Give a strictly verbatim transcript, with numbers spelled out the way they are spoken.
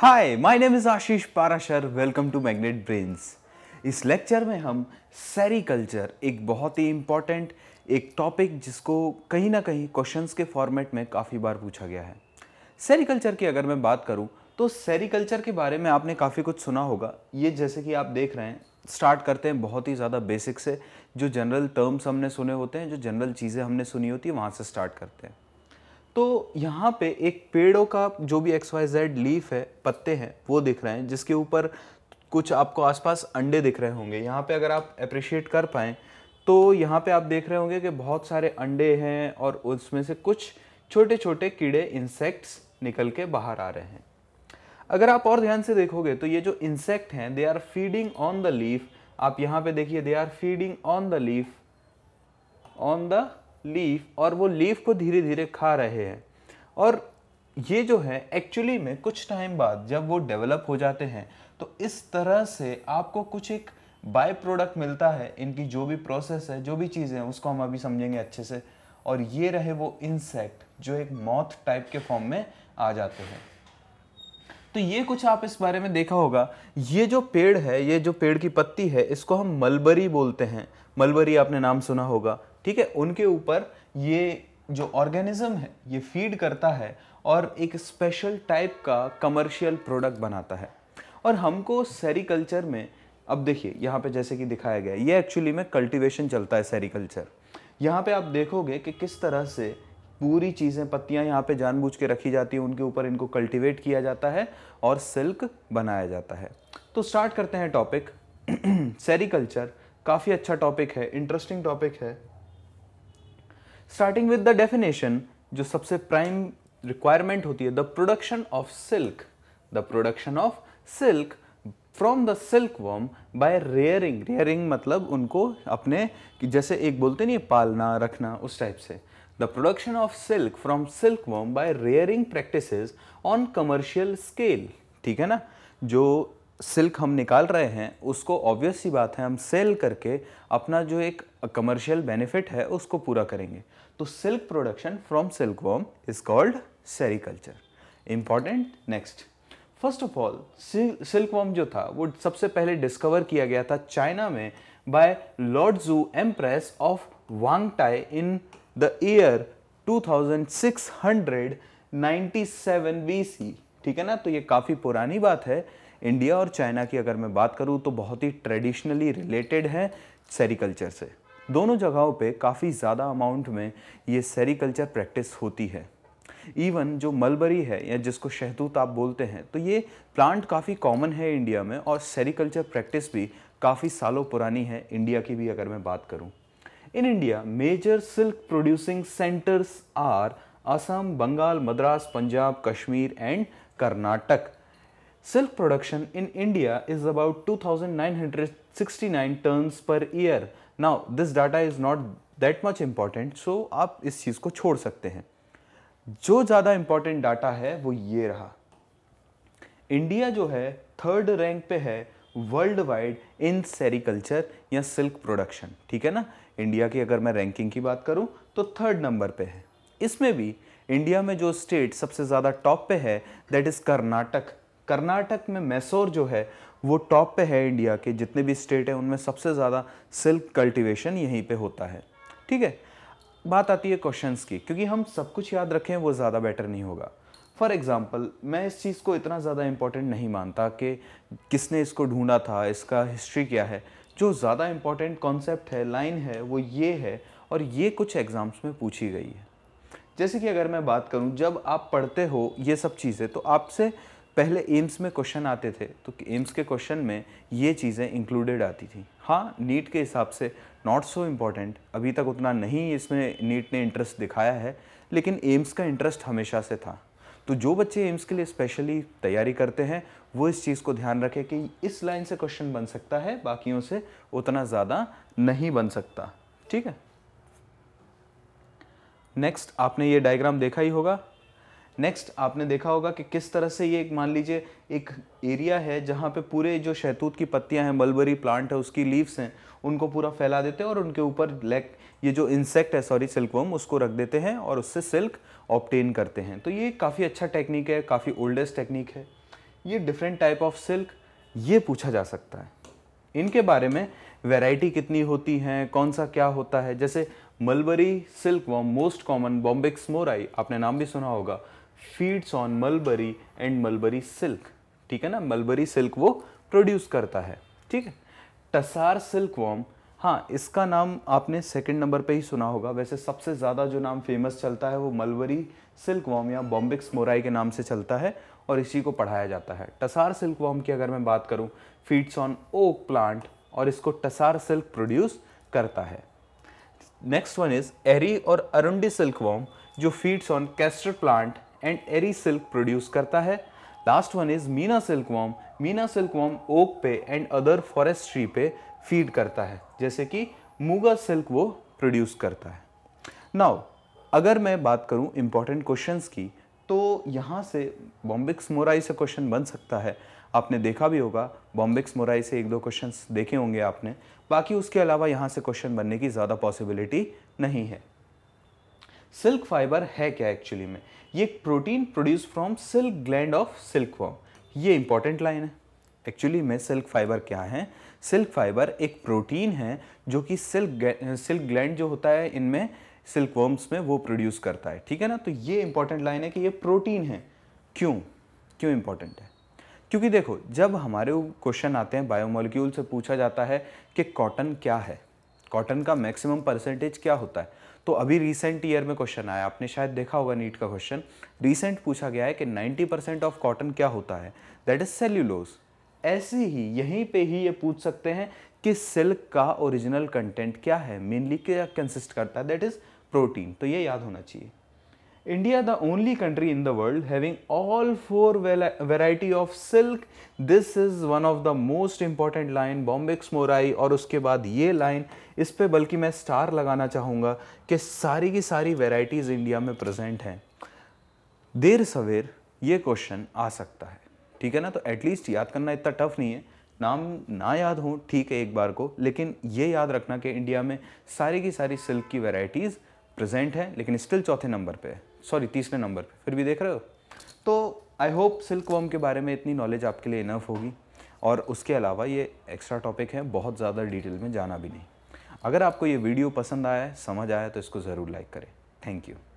Hi, my name is Ashish Parashar. Welcome to magnet brains. इस lecture में हम सेरिकल्चर, एक बहुत ही इम्पॉर्टेंट एक टॉपिक जिसको कहीं ना कहीं क्वेश्चंस के फॉर्मेट में काफ़ी बार पूछा गया है। सेरिकल्चर की अगर मैं बात करूं तो सेरिकल्चर के बारे में आपने काफ़ी कुछ सुना होगा। ये जैसे कि आप देख रहे हैं, स्टार्ट करते हैं बहुत ही ज़्यादा बेसिक से। जो जनरल टर्म्स हमने सुने होते हैं, जो जनरल चीज़ें हमने सुनी होती है, वहाँ से स्टार्ट करते हैं। तो यहाँ पे एक पेड़ों का जो भी एक्स वाई जेड लीफ है, पत्ते हैं, वो दिख रहे हैं, जिसके ऊपर कुछ आपको आसपास अंडे दिख रहे होंगे। यहाँ पे अगर आप अप्रिशिएट कर पाएँ तो यहाँ पे आप देख रहे होंगे कि बहुत सारे अंडे हैं और उसमें से कुछ छोटे छोटे कीड़े, इंसेक्ट्स निकल के बाहर आ रहे हैं। अगर आप और ध्यान से देखोगे तो ये जो इंसेक्ट हैं, they are feeding on the leaf. आप यहाँ पे देखिए, they are feeding on the leaf, on the leaf, और वो लीफ को धीरे धीरे खा रहे हैं। और ये जो है एक्चुअली में कुछ टाइम बाद जब वो डेवलप हो जाते हैं तो इस तरह से आपको कुछ एक बाय प्रोडक्ट मिलता है। इनकी जो भी प्रोसेस है, जो भी चीज़ें हैं, उसको हम अभी समझेंगे अच्छे से। और ये रहे वो इंसेक्ट जो एक मॉथ टाइप के फॉर्म में आ जाते हैं। तो ये कुछ आप इस बारे में देखा होगा। ये जो पेड़ है, ये जो पेड़ की पत्ती है, इसको हम मलबरी बोलते हैं। मलबरी आपने नाम सुना होगा, ठीक है। उनके ऊपर ये जो ऑर्गेनिज्म है ये फीड करता है और एक स्पेशल टाइप का कमर्शियल प्रोडक्ट बनाता है। और हमको सेरिकल्चर में, अब देखिए यहाँ पे जैसे कि दिखाया गया, ये एक्चुअली में कल्टीवेशन चलता है सेरिकल्चर। यहाँ पे आप देखोगे कि किस तरह से पूरी चीज़ें, पत्तियाँ यहाँ पे जानबूझ के रखी जाती हैं, उनके ऊपर इनको कल्टीवेट किया जाता है और सिल्क बनाया जाता है। तो स्टार्ट करते हैं टॉपिक। सेरिकल्चर काफ़ी अच्छा टॉपिक है, इंटरेस्टिंग टॉपिक है। स्टार्टिंग विद द डेफिनेशन, जो सबसे प्राइम रिक्वायरमेंट होती है, the production of silk, the production of silk from the silkworm by rearing. Rearing मतलब उनको अपने, जैसे एक बोलते नहीं, पालना, रखना, उस टाइप से। The production of silk from silkworm by rearing practices on commercial scale, ठीक है ना। जो सिल्क हम निकाल रहे हैं उसको ऑब्वियस सी बात है हम सेल करके अपना जो एक कमर्शियल बेनिफिट है उसको पूरा करेंगे। तो silk production from silkworm is called sericulture. Important. Next, first of all, silkworm जो था वो सबसे पहले डिस्कवर किया गया था चाइना में by lord Xu empress of Wangtai in the year two thousand six hundred ninety seven BC, ठीक है ना। तो ये काफ़ी पुरानी बात है। इंडिया और चाइना की अगर मैं बात करूं तो बहुत ही ट्रेडिशनली रिलेटेड है सेरिकल्चर से। दोनों जगहों पे काफ़ी ज़्यादा अमाउंट में ये सेरिकल्चर प्रैक्टिस होती है। इवन जो मलबरी है या जिसको शहतूत आप बोलते हैं, तो ये प्लांट काफ़ी कॉमन है इंडिया में और सेरिकल्चर प्रैक्टिस भी काफ़ी सालों पुरानी है। इंडिया की भी अगर मैं बात करूँ, in India major silk producing centres are Assam, Bengal, Madras, Punjab, Kashmir and Karnataka. Silk production in India is about two thousand nine hundred sixty-nine tons per year. Now, this data is not that much important, so आप इस चीज़ को छोड़ सकते हैं। जो ज़्यादा important data है वो ये रहा। इंडिया जो है थर्ड रैंक पे है वर्ल्ड वाइड इन सेरिकल्चर या सिल्क प्रोडक्शन, ठीक है ना। इंडिया की अगर मैं रैंकिंग की बात करूं तो थर्ड नंबर पे है। इसमें भी इंडिया में जो स्टेट सबसे ज़्यादा टॉप पे है, दैट इज़ कर्नाटक। कर्नाटक में मैसूर जो है वो टॉप पे है। इंडिया के जितने भी स्टेट हैं उनमें सबसे ज़्यादा सिल्क कल्टीवेशन यहीं पे होता है, ठीक है। बात आती है क्वेश्चंस की, क्योंकि हम सब कुछ याद रखें वो ज़्यादा बेटर नहीं होगा। फॉर एग्जांपल, मैं इस चीज़ को इतना ज़्यादा इंपॉर्टेंट नहीं मानता कि किसने इसको ढूंढा था, इसका हिस्ट्री क्या है। जो ज़्यादा इंपॉर्टेंट कॉन्सेप्ट है, लाइन है, वो ये है, और ये कुछ एग्ज़ाम्स में पूछी गई है। जैसे कि अगर मैं बात करूँ, जब आप पढ़ते हो ये सब चीज़ें तो आपसे पहले एम्स में क्वेश्चन आते थे, तो एम्स के क्वेश्चन में ये चीज़ें इंक्लूडेड आती थी। हाँ, नीट के हिसाब से नॉट सो इम्पॉर्टेंट, अभी तक उतना नहीं इसमें नीट ने इंटरेस्ट दिखाया है, लेकिन एम्स का इंटरेस्ट हमेशा से था। तो जो बच्चे एम्स के लिए स्पेशली तैयारी करते हैं वो इस चीज़ को ध्यान रखें कि इस लाइन से क्वेश्चन बन सकता है, बाकियों से उतना ज़्यादा नहीं बन सकता, ठीक है। नेक्स्ट, आपने ये डायग्राम देखा ही होगा। नेक्स्ट, आपने देखा होगा कि किस तरह से ये, मान लीजिए एक एरिया है जहाँ पे पूरे जो शहतूत की पत्तियाँ हैं, मलबरी प्लांट है, उसकी लीव्स हैं, उनको पूरा फैला देते हैं और उनके ऊपर लेक ये जो इंसेक्ट है, सॉरी सिल्कवर्म, उसको रख देते हैं और उससे सिल्क ऑब्टेन करते हैं। तो ये काफ़ी अच्छा टेक्निक है, काफ़ी ओल्डेस्ट टेक्निक है। ये डिफरेंट टाइप ऑफ सिल्क, ये पूछा जा सकता है। इनके बारे में वैरायटी कितनी होती हैं, कौन सा क्या होता है, जैसे mulberry silkworm most common bombyx mori, आपने नाम भी सुना होगा, feeds on mulberry and mulberry silk, ठीक है ना, मलबरी सिल्क वो प्रोड्यूस करता है, ठीक है। टसार सिल्कवर्म, हाँ इसका नाम आपने सेकंड नंबर पे ही सुना होगा, वैसे सबसे ज़्यादा जो नाम फेमस चलता है वो मलबरी सिल्कवर्म या बॉम्बिक्स मोराई के नाम से चलता है और इसी को पढ़ाया जाता है। टसार सिल्कवर्म की अगर मैं बात करूं, फीड्स ऑन ओक प्लांट और इसको टसार सिल्क प्रोड्यूस करता है। नेक्स्ट वन इज एरी और अरुंडी सिल्कवर्म जो feeds on castor plant and eri silk produce करता है। लास्ट वन इज मीना सिल्कवर्म, मीना सिल्कवर्म ओक पे एंड अदर फॉरेस्ट ट्री पे फीड करता है, जैसे कि मूगा सिल्क वो प्रोड्यूस करता है। नाउ अगर मैं बात करूं इंपॉर्टेंट क्वेश्चंस की, तो यहाँ से बॉम्बिक्स मोराई से क्वेश्चन बन सकता है, आपने देखा भी होगा बॉम्बिक्स मोराई से एक दो क्वेश्चंस देखे होंगे आपने, बाकी उसके अलावा यहाँ से क्वेश्चन बनने की ज़्यादा पॉसिबिलिटी नहीं है। सिल्क फाइबर है क्या एक्चुअली में, ये एक protein produce from silk gland of silkworm, ये इंपॉर्टेंट लाइन है। एक्चुअली में सिल्क फाइबर क्या है, सिल्क फाइबर एक प्रोटीन है जो कि सिल्क सिल्क ग्लैंड जो होता है इनमें सिल्कवर्म्स में वो प्रोड्यूस करता है, ठीक है ना। तो ये इंपॉर्टेंट लाइन है कि ये प्रोटीन है। क्यों क्यों इंपॉर्टेंट है, क्योंकि देखो जब हमारे क्वेश्चन आते हैं बायोमोलिक्यूल से पूछा जाता है कि कॉटन क्या है, कॉटन का मैक्सिमम परसेंटेज क्या होता है, तो अभी रिसेंट ईयर में क्वेश्चन आया, आपने शायद देखा होगा नीट का क्वेश्चन, रिसेंट पूछा गया है कि नाइंटी परसेंट ऑफ कॉटन क्या होता है, दैट इज सेल्यूलोज। ऐसे ही यहीं पे ही ये पूछ सकते हैं कि सिल्क का ओरिजिनल कंटेंट क्या है, मेनली क्या कंसिस्ट करता है, दैट इज प्रोटीन, तो ये याद होना चाहिए। India the only country in the world having all four variety of silk, this is one of the most important line, bombyx mori, और उसके बाद ये लाइन, इस पे बल्कि मैं स्टार लगाना चाहूँगा कि सारी की सारी वेराइटीज इंडिया में प्रेजेंट हैं। देर सवेर ये क्वेश्चन आ सकता है, ठीक है ना, तो एटलीस्ट याद करना इतना टफ नहीं है, नाम ना याद हो ठीक है एक बार को, लेकिन ये याद रखना कि इंडिया में सारी की सारी सिल्क की वेराइटीज़ प्रेजेंट है, लेकिन स्टिल चौथे नंबर पे है, सॉरी तीसरे नंबर पे, फिर भी देख रहे हो। तो आई होप सिल्कवर्म के बारे में इतनी नॉलेज आपके लिए इनफ होगी, और उसके अलावा ये एक्स्ट्रा टॉपिक है, बहुत ज़्यादा डिटेल में जाना भी नहीं। अगर आपको ये वीडियो पसंद आया है, समझ आया, तो इसको ज़रूर लाइक करें। Thank you.